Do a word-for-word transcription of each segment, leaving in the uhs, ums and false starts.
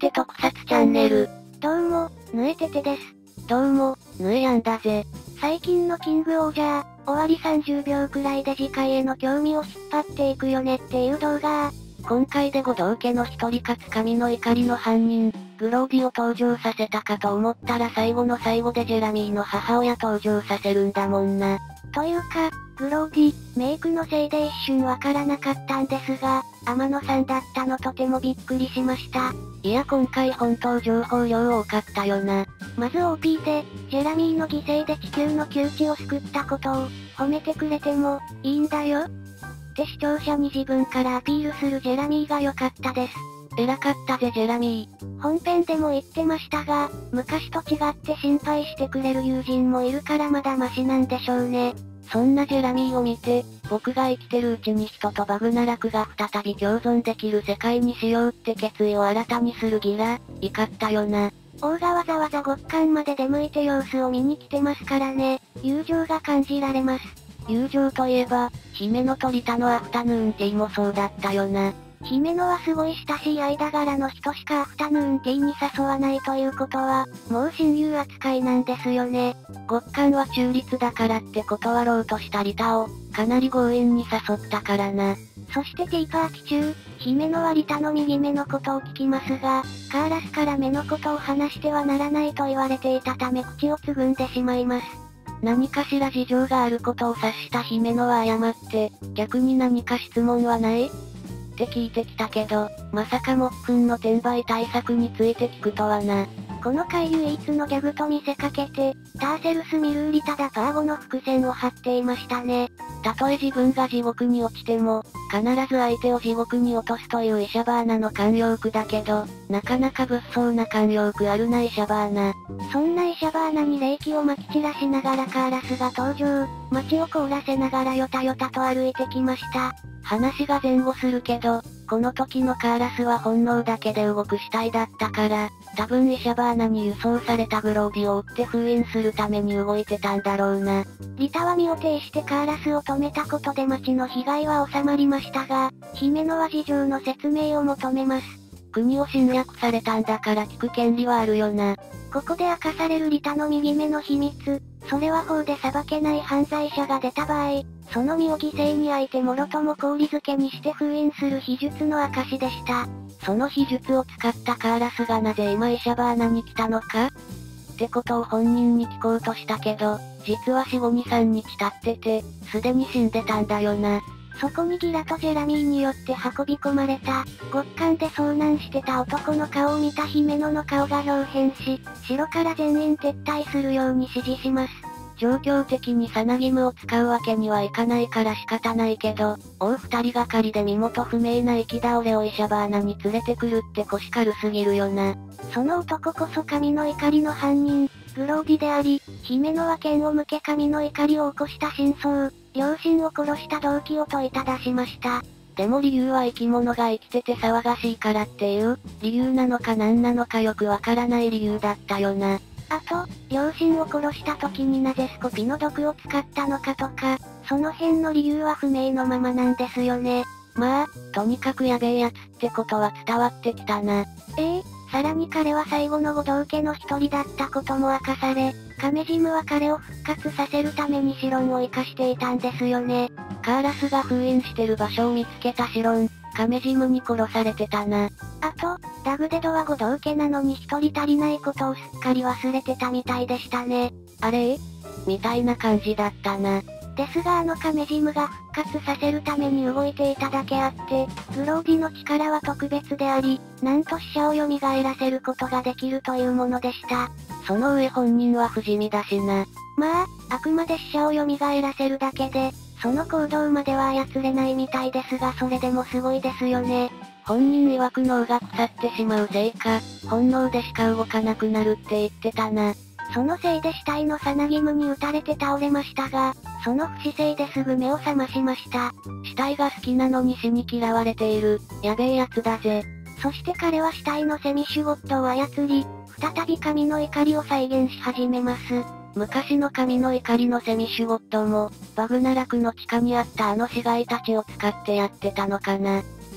て特撮チャンネル。 どうも、ぬえててです。 どうも、ぬえやんだぜ。 最近のキングオージャー、終わりさんじゅうびょうくらいで次回への興味を引っ張っていくよねっていう動画。 今回で護道家の一人かつ神の怒りの犯人、グローディを登場させたかと思ったら最後の最後でジェラミーの母親登場させるんだもんな。 というか、グローディ、メイクのせいで一瞬わからなかったんですが、天野さんだったのとてもびっくりしました。 いや今回本当情報量多かったよな。 まず オーピー で、ジェラミーの犠牲で地球の窮地を救ったことを、褒めてくれても、いいんだよ。って視聴者に自分からアピールするジェラミーが良かったです。 偉かったぜジェラミー。 本編でも言ってましたが、昔と違って心配してくれる友人もいるからまだマシなんでしょうね。 そんなジェラミーを見て、僕が生きてるうちに人とバグナラクが再び共存できる世界にしようって決意を新たにするギラ、怒ったよな。 王がわざわざ極寒まで出向いて様子を見に来てますからね、友情が感じられます。 友情といえば、姫の鳥田のアフタヌーンティーもそうだったよな。 姫野はすごい親しい間柄の人しかアフタヌーンティーに誘わないということは、もう親友扱いなんですよね。 極寒は中立だからって断ろうとしたリタを、かなり強引に誘ったからな。 そしてティーパーティ中、姫野はリタの右目のことを聞きますが、カーラスから目のことを話してはならないと言われていたため口をつぐんでしまいます。 何かしら事情があることを察した姫野は謝って、逆に何か質問はないって聞いてきたけど、まさかもっくんの転売対策について聞くとはな。 この回唯一のギャグと見せかけて、ターセルスミルーリタダパーゴの伏線を張っていましたね。 たとえ自分が地獄に落ちても、必ず相手を地獄に落とすというイシャバーナの慣用句だけど、なかなか物騒な慣用句あるなイシャバーナ。 そんなイシャバーナに霊気を撒き散らしながらカーラスが登場、街を凍らせながらヨタヨタと歩いてきました。 話が前後するけど、この時のカーラスは本能だけで動く死体だったから、多分イシャバーナに輸送されたグローディを追って封印するために動いてたんだろうな。 リタは身を挺してカーラスを止めたことで町の被害は収まりましたが、姫野は事情の説明を求めます。 国を侵略されたんだから聞く権利はあるよな。 ここで明かされるリタの右目の秘密、それは法で裁けない犯罪者が出た場合、その身を犠牲に相手もろとも氷漬けにして封印する秘術の証でした。 その秘術を使ったカーラスがなぜ今イシャバーナに来たのかってことを本人に聞こうとしたけど、実は死後に、さんにち経ってて、すでに死んでたんだよな。 そこにギラとジェラミーによって運び込まれた、極寒で遭難してた男の顔を見た姫野の顔が表変し、城から全員撤退するように指示します。 状況的にサナギムを使うわけにはいかないから仕方ないけど、王二人がかりで身元不明な生き倒れをイシャバーナに連れてくるって腰軽すぎるよな。 その男こそ神の怒りの犯人、グローディであり、姫野は剣を向け神の怒りを起こした真相、両親を殺した動機を問いただしました。 でも理由は生き物が生きてて騒がしいからっていう、理由なのか何なのかよくわからない理由だったよな。 あと、両親を殺した時になぜスコピの毒を使ったのかとか、その辺の理由は不明のままなんですよね。 まあ、とにかくやべえやつってことは伝わってきたな。 ええ、さらに彼は最後の護道家の一人だったことも明かされ、カメジムは彼を復活させるためにシロンを生かしていたんですよね。 カーラスが封印してる場所を見つけたシロン、カメジムに殺されてたな。 あと、ダグデドは護道家なのに一人足りないことをすっかり忘れてたみたいでしたね。 あれみたいな感じだったな。 ですがあのカメジムが復活させるために動いていただけあって、グローディの力は特別であり、なんと死者を蘇らせることができるというものでした。 その上本人は不死身だしな。 まあ、あくまで死者を蘇らせるだけで、その行動までは操れないみたいですがそれでもすごいですよね。 本人曰く脳が腐ってしまうせいか、本能でしか動かなくなるって言ってたな。 そのせいで死体のサナギムに撃たれて倒れましたが、その不姿勢ですぐ目を覚ましました。 死体が好きなのに死に嫌われている、やべえやつだぜ。 そして彼は死体のセミシュゴットを操り、再び神の怒りを再現し始めます。 昔の神の怒りのセミシュゴットも、バグナラクの地下にあったあの死骸たちを使ってやってたのかな。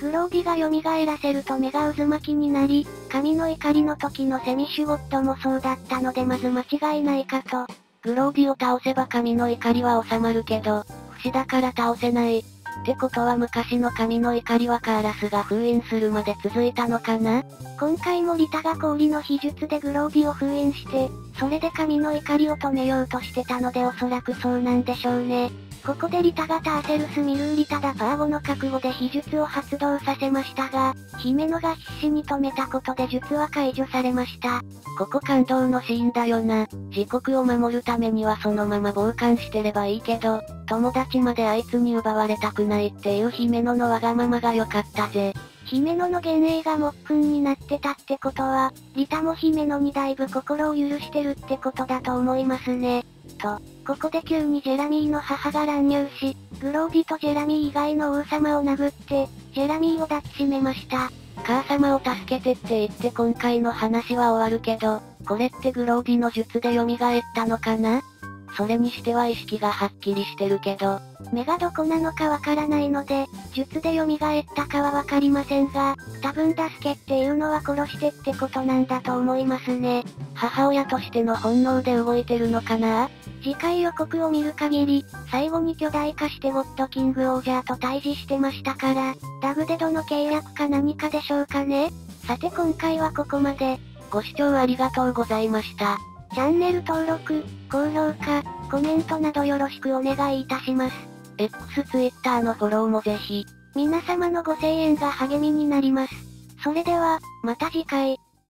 グローディが蘇らせると目が渦巻きになり、神の怒りの時のセミシュゴットもそうだったのでまず間違いないかと。 グローディを倒せば神の怒りは収まるけど、不死だから倒せない。ってことは昔の神の怒りはカーラスが封印するまで続いたのかな？ 今回もリタが氷の秘術でグローディを封印して、それで神の怒りを止めようとしてたのでおそらくそうなんでしょうね。ここでリタがターセルスミルーリタダパーゴの覚悟で秘術を発動させましたが、ヒメノが必死に止めたことで術は解除されました。 ここ感動のシーンだよな。自国を守るためにはそのまま傍観してればいいけど、友達まであいつに奪われたくないっていうヒメノのわがままが良かったぜ。 ヒメノの幻影がモッフンになってたってことは、リタもヒメノにだいぶ心を許してるってことだと思いますね。と、ここで急にジェラミーの母が乱入し、グローディとジェラミー以外の王様を殴って、ジェラミーを抱きしめました。 母様を助けてって言って今回の話は終わるけど、これってグローディの術で蘇ったのかな？それにしては意識がはっきりしてるけど、 目がどこなのかわからないので、術で蘇ったかはわかりませんが、多分助けっていうのは殺してってことなんだと思いますね。 母親としての本能で動いてるのかな？ 次回予告を見る限り、最後に巨大化してゴッドキングオージャーと対峙してましたから、ダグデドの契約か何かでしょうかね。さて今回はここまで。 ご視聴ありがとうございました。 チャンネル登録、高評価、コメントなどよろしくお願いいたします。 X、Twitter のフォローもぜひ。 皆様のご声援が励みになります。それでは、また次回。